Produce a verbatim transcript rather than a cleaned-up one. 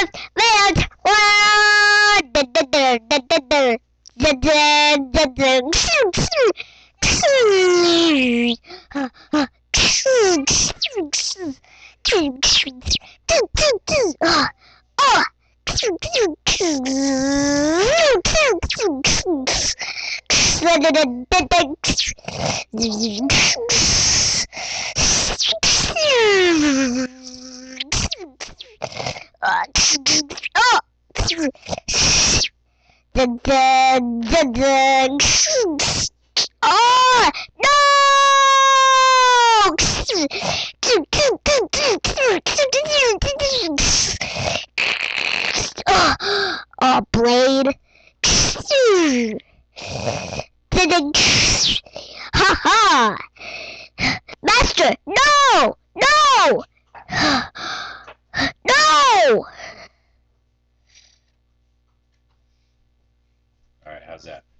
Land. Oh! Dun, dun, dun, dun. Oh no! Oh, oh blade! Ha ha! Master, no! No! No! All right, how's that?